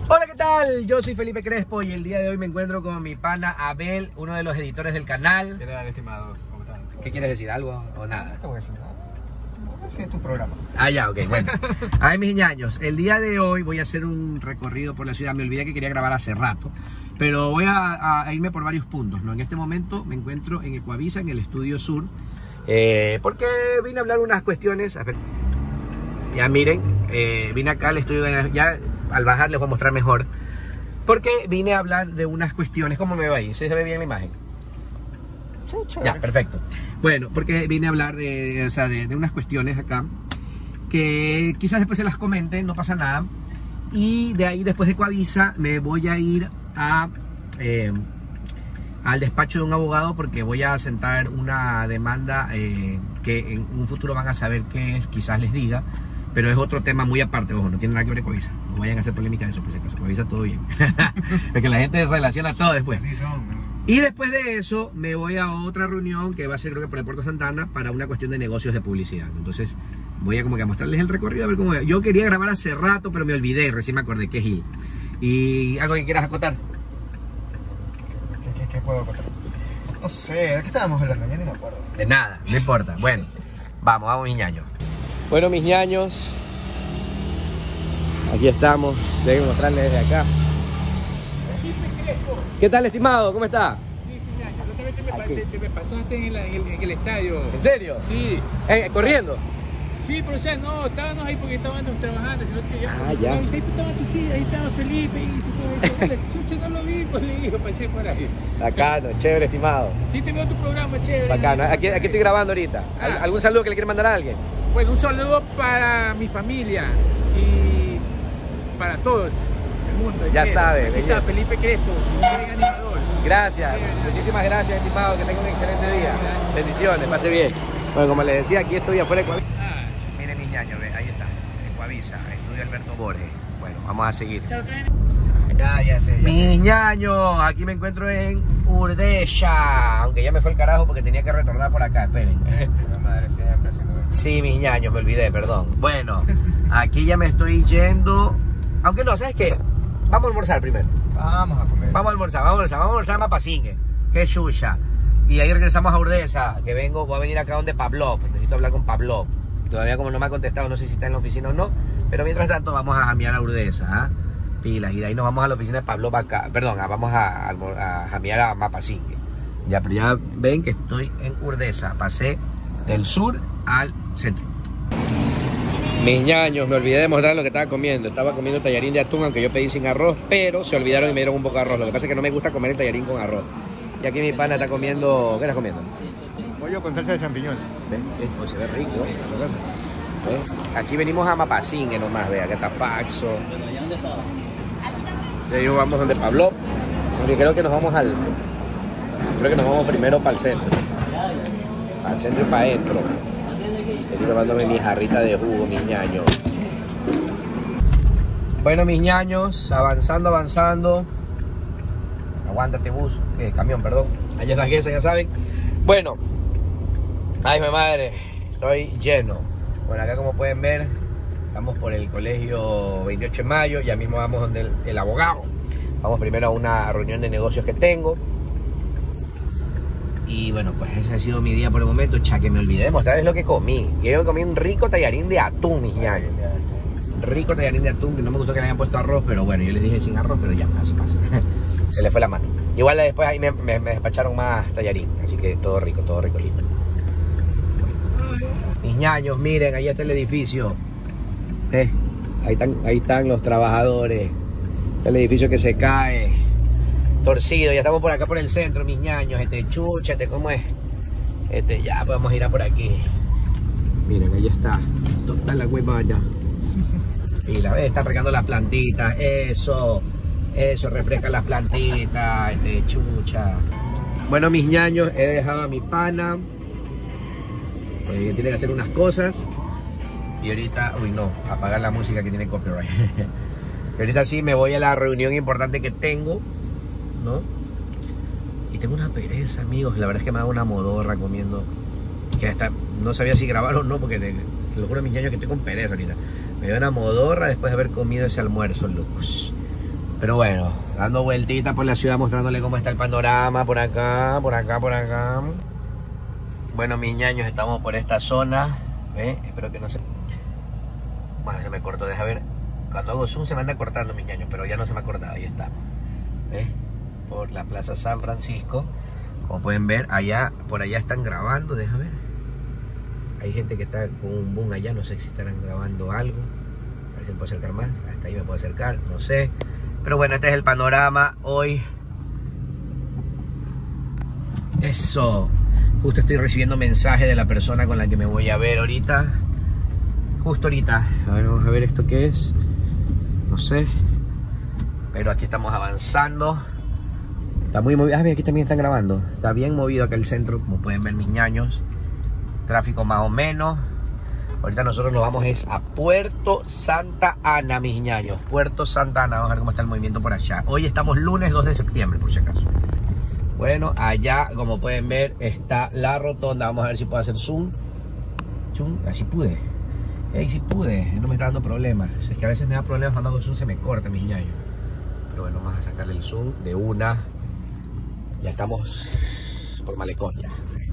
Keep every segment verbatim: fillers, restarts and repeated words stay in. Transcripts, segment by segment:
Hola, ¿qué tal? Yo soy Felipe Crespo y el día de hoy me encuentro con mi pana Abel, uno de los editores del canal. ¿Qué tal, estimado? ¿Cómo estás? ¿Qué quieres decir? ¿Algo o nada? No te voy a decir nada. Ese es tu programa. Ah, ya, ok, bueno. A ver, mis ñaños, el día de hoy voy a hacer un recorrido por la ciudad. Me olvidé que quería grabar hace rato, pero voy a, a irme por varios puntos, ¿no? En este momento me encuentro en Ecuavisa, en el Estudio Sur, eh, porque vine a hablar unas cuestiones. A ver, ya miren, eh, vine acá al estudio, ya al bajar les voy a mostrar mejor, porque vine a hablar de unas cuestiones. ¿Cómo me va ahí? ¿Se ve bien la imagen? Sí, Ya, perfecto. Bueno, porque vine a hablar de, o sea, de, de unas cuestiones acá que quizás después se las comenten, no pasa nada. Y de ahí, después de Ecuavisa, me voy a ir a eh, al despacho de un abogado, porque voy a sentar una demanda eh, que en un futuro van a saber qué es, quizás les diga, pero es otro tema muy aparte. Ojo, no tiene nada que ver con Ecuavisa. No vayan a hacer polémica de eso, por si acaso. Ecuavisa todo bien. Porque la gente relaciona todo después. Así son, ¿no? Y después de eso me voy a otra reunión que va a ser, creo que por el Puerto Santana, para una cuestión de negocios de publicidad. Entonces voy a como que a mostrarles el recorrido, a ver cómo va. Yo quería grabar hace rato, pero me olvidé, recién me acordé que es Gil. ¿Y algo que quieras acotar? ¿Qué, qué, qué puedo contar? No sé, ¿de qué estábamos hablando? Ya ni me acuerdo. De nada, no importa. Bueno, vamos, vamos mis ñaños. Bueno, mis ñaños, aquí estamos. Deben mostrarles desde acá. ¿Qué tal, estimado? ¿Cómo está? Sí, sí, ya, la otra vez te me, te, te me pasaste en, la, en, el, en el estadio. ¿En serio? Sí. Eh, ¿Corriendo? Sí, pero o sea, no, estábamos ahí porque estábamos trabajando, sino que yo, Ah, ya. ahí estaba, sí, ahí estaba Felipe, y se todo eso. Chucha, no lo vi, pues le digo, pasé por ahí. Bacano, chévere, estimado. Sí, te veo tu programa, chévere. Bacano. Aquí, aquí estoy grabando ahorita. Ah. ¿Algún saludo que le quiera mandar a alguien? Bueno, un saludo para mi familia y para todos el mundo. Ya entero. sabe, Aquí belleza. está Felipe Crespo, un buen animador. Gracias, Sí, muchísimas gracias, estimado, que tenga un excelente día. Bendiciones, pase bien. Bueno, como les decía, aquí estoy afuera de Ecuavisa. Ah, Miren mis ñaños, ve, ahí está, Ecuavisa, estudio Alberto Borges. Bueno, vamos a seguir. chao, Tren. Ya, ya sé, ya sé. Mis ñaños, aquí me encuentro en Urdesa, aunque ya me fue el carajo porque tenía que retornar por acá, esperen. Este, mi madre, siempre haciendo eso. Sí, mis ñaños, me olvidé, perdón. Bueno, aquí ya me estoy yendo, aunque no, ¿sabes qué? Vamos a almorzar primero. Vamos a comer. Vamos a almorzar, vamos a almorzar, vamos a almorzar a Mapasingue, que es chucha. Y ahí regresamos a Urdesa, que vengo, voy a venir acá donde Pablo, necesito hablar con Pablo. Todavía como no me ha contestado, no sé si está en la oficina o no, pero mientras tanto vamos a jamear a Urdesa, ¿ah? Pilas, y de ahí nos vamos a la oficina de Pablo acá, perdón, vamos a, a, a jamear a Mapasingue. Ya, pero ya ven que estoy en Urdesa, pasé del sur al centro. Mis ñaños, me olvidé de mostrar lo que estaba comiendo. Estaba comiendo tallarín de atún, aunque yo pedí sin arroz, pero se olvidaron y me dieron un poco de arroz. Lo que pasa es que no me gusta comer el tallarín con arroz. Y aquí mi pana está comiendo... ¿Qué estás comiendo? Pollo con salsa de champiñones. ¿Ves? Esto se ve rico, ¿eh? ¿Ves? Aquí venimos a Mapasingue nomás, vea, que está Faxo. De ahí vamos donde Pablo, porque creo que nos vamos al... Creo que nos vamos primero para el centro. Al centro y para adentro. Estoy tomándome mi jarrita de jugo, mis ñaños. Bueno, mis ñaños, avanzando, avanzando. Aguántate, bus, eh, camión, perdón. Allá es la guesa, ya saben. Bueno, ay, mi madre, estoy lleno. Bueno, acá como pueden ver, estamos por el colegio veintiocho de mayo. Ya mismo vamos donde el, el abogado. Vamos primero a una reunión de negocios que tengo. Y bueno, pues ese ha sido mi día por el momento. Cha, que me olvidé de mostrarles lo que comí. Yo comí un rico tallarín de atún, mis ñaños. Rico tallarín de atún, que no me gustó que le hayan puesto arroz, pero bueno, yo les dije sin arroz, pero ya, así pasa. Se le fue la mano. Igual después ahí me, me, me despacharon más tallarín, así que todo rico, todo rico, lindo. Mis ñaños, miren, ahí está el edificio. Eh, ahí están, ahí están los trabajadores. El edificio que se cae. Torcido, ya estamos por acá por el centro, mis ñaños. Este, chucha, este, ¿cómo es? Este, ya podemos ir a por aquí. Miren, ahí está. ¿Dónde está la hueva allá? Y la vez están regando las plantitas. Eso, eso, refresca las plantitas. Este, chucha. Bueno, mis ñaños, he dejado a mi pana. Eh, tiene que hacer unas cosas. Y ahorita, uy, no, apagar la música que tiene copyright. Y ahorita sí me voy a la reunión importante que tengo, ¿no? Y tengo una pereza, amigos. La verdad es que me da una modorra comiendo. Que hasta no sabía si grabar o no, porque te, se lo juro a mis ñaños que estoy con pereza ahorita. Me dio una modorra después de haber comido ese almuerzo, locos. Pero bueno, dando vueltitas por la ciudad, mostrándole cómo está el panorama, por acá, por acá, por acá. Bueno, mis ñaños, estamos por esta zona. ¿Eh? Espero que no se... Bueno, se me cortó, deja ver. Cuando hago zoom se me anda cortando, mis ñaños, pero ya no se me ha cortado, ahí estamos. ¿Eh? Por la Plaza San Francisco. Como pueden ver, allá, por allá están grabando, deja ver. Hay gente que está con un boom allá, no sé si estarán grabando algo. A ver si me puedo acercar más, hasta ahí me puedo acercar, no sé. Pero bueno, este es el panorama hoy. Eso. Justo estoy recibiendo mensaje de la persona con la que me voy a ver ahorita. Justo ahorita. A ver, vamos a ver esto qué es. No sé. Pero aquí estamos avanzando. Está muy movido. Ah, mira, aquí también están grabando. Está bien movido acá el centro, como pueden ver mis ñaños. Tráfico más o menos. Ahorita nosotros nos vamos es a Puerto Santa Ana, mis ñaños. Puerto Santa Ana. Vamos a ver cómo está el movimiento por allá. Hoy estamos lunes dos de septiembre, por si acaso. Bueno, allá, como pueden ver, está la rotonda. Vamos a ver si puedo hacer zoom. Zoom, así pude. Ey, sí pude. No me está dando problemas. Es que a veces me da problemas cuando hago zoom, se me corta, mis ñaños. Pero bueno, vamos a sacarle el zoom de una. Ya estamos por Malecón ya.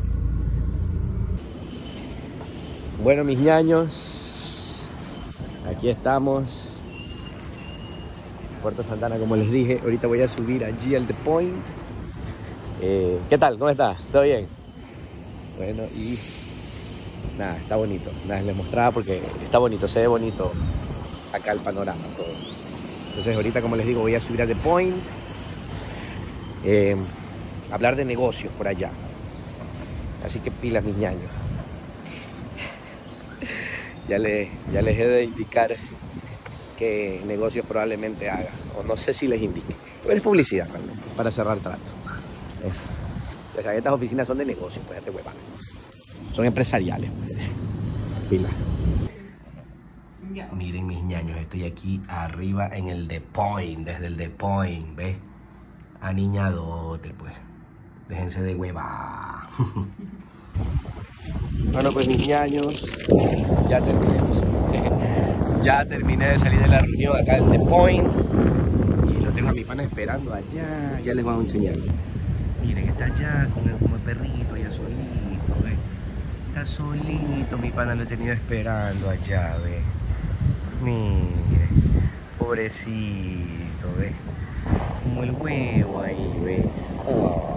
Bueno, mis ñaños, aquí estamos. Puerto Santana, como les dije. Ahorita voy a subir allí al The Point. Eh, ¿Qué tal? ¿Cómo está? ¿Todo bien? Bueno, y nada, está bonito. Nada, les mostraba porque está bonito, se ve bonito acá el panorama, todo. Entonces ahorita, como les digo, voy a subir a The Point. Eh, hablar de negocios por allá. Así que pilas, mis ñaños. Ya, le, ya les he de indicar qué negocios probablemente haga. O no sé si les indique. Pero es publicidad realmente, para cerrar trato. Eh. O sea, estas oficinas son de negocios, pues ya te huevan. Son empresariales. Pila. Miren, mis ñaños, estoy aquí arriba en el The Point, desde el The Point, ¿ves? Aniñadote, pues. Déjense de hueva. Bueno, pues mis ñaños, ya terminé. Ya terminé de salir de la reunión acá en The Point. Y lo tengo a mi pana esperando allá. Ya les voy a enseñar. Miren, está allá con el, como el perrito, allá solito, ¿ves? Está solito, mi pana lo he tenido esperando allá, ¿ves? Mire, pobrecito, ¿ves? Como el huevo ahí, ¿ves? Oh.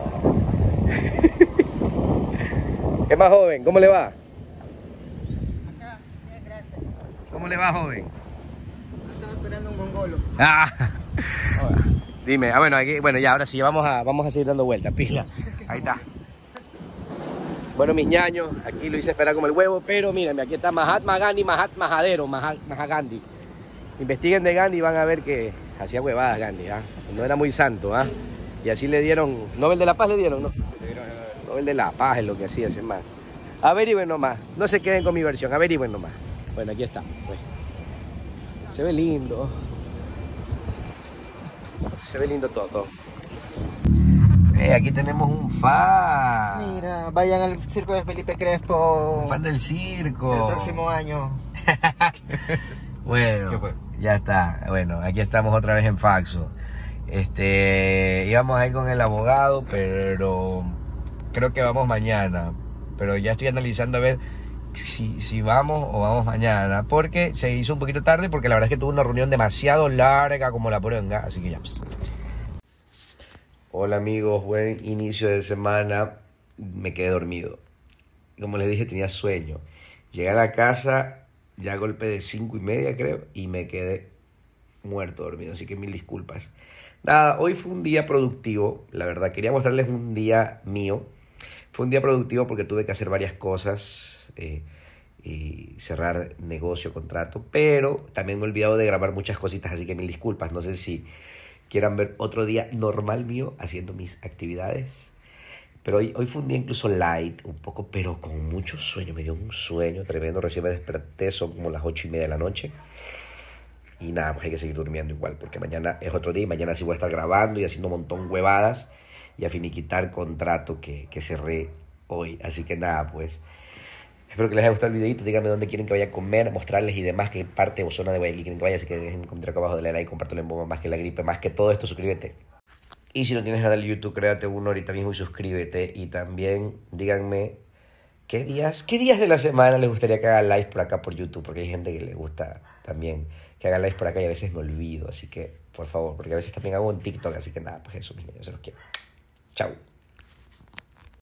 ¿Qué más, joven? ¿Cómo le va? Acá, bien, gracias. ¿Cómo le va, joven? Estaba esperando un mongolo. Ah. Dime, ah, bueno, aquí, bueno, ya, ahora sí, vamos a, vamos a seguir dando vueltas, pila. Ahí está. Bueno, mis ñaños, aquí lo hice esperar como el huevo, pero mírenme, aquí está Mahatma Gandhi, Mahatma Jadero, Mahatma Gandhi. Investiguen de Gandhi y van a ver que hacía huevadas Gandhi, ¿ah? No era muy santo, ¿ah? Y así le dieron, Nobel de la Paz le dieron, ¿no? Se le dieron el... Nobel de la Paz es lo que hacía ese man. Averigüen nomás, no se queden con mi versión, averigüen nomás. Bueno, aquí está, pues. Se ve lindo. Se ve lindo todo. Eh, aquí tenemos un fan. Mira, vayan al circo de Felipe Crespo. Un fan del circo. El próximo año. Bueno, ¿Qué fue? ya está. Bueno, aquí estamos otra vez en Faxo. Este, íbamos a ir con el abogado, pero creo que vamos mañana. Pero ya estoy analizando a ver si, si vamos o vamos mañana. Porque se hizo un poquito tarde, porque la verdad es que tuve una reunión demasiado larga como la poronga. Así que ya pues. Hola amigos, buen inicio de semana. Me quedé dormido. Como les dije, tenía sueño. Llegué a la casa ya a golpe de cinco y media, creo, y me quedé muerto dormido. Así que mil disculpas. Nada, hoy fue un día productivo. La verdad, quería mostrarles un día mío. Fue un día productivo porque tuve que hacer varias cosas eh, y cerrar negocio, contrato. Pero también me he olvidado de grabar muchas cositas, así que mil disculpas. No sé si quieran ver otro día normal mío haciendo mis actividades. Pero hoy, hoy fue un día incluso light, un poco, pero con mucho sueño. Me dio un sueño tremendo. Recién me desperté, son como las ocho y media de la noche. Y nada, pues hay que seguir durmiendo igual, porque mañana es otro día y mañana sí voy a estar grabando y haciendo un montón de huevadas y a finiquitar contrato que, que cerré hoy. Así que nada, pues Espero que les haya gustado el videito. Díganme dónde quieren que vaya a comer, mostrarles y demás, qué parte o zona de Guayaquil quieren que vaya. Así que dejen un comentario acá abajo, dale like, compártelo en bomba, más que la gripe, más que todo esto, suscríbete. Y si no tienes canal de YouTube, créate uno ahorita mismo y suscríbete. Y también díganme qué días, qué días de la semana les gustaría que haga live por acá por YouTube, porque hay gente que le gusta también que haga live por acá y a veces me olvido. Así que, por favor, porque a veces también hago un TikTok, así que nada, pues eso, mis niños, se los quiero. Chao.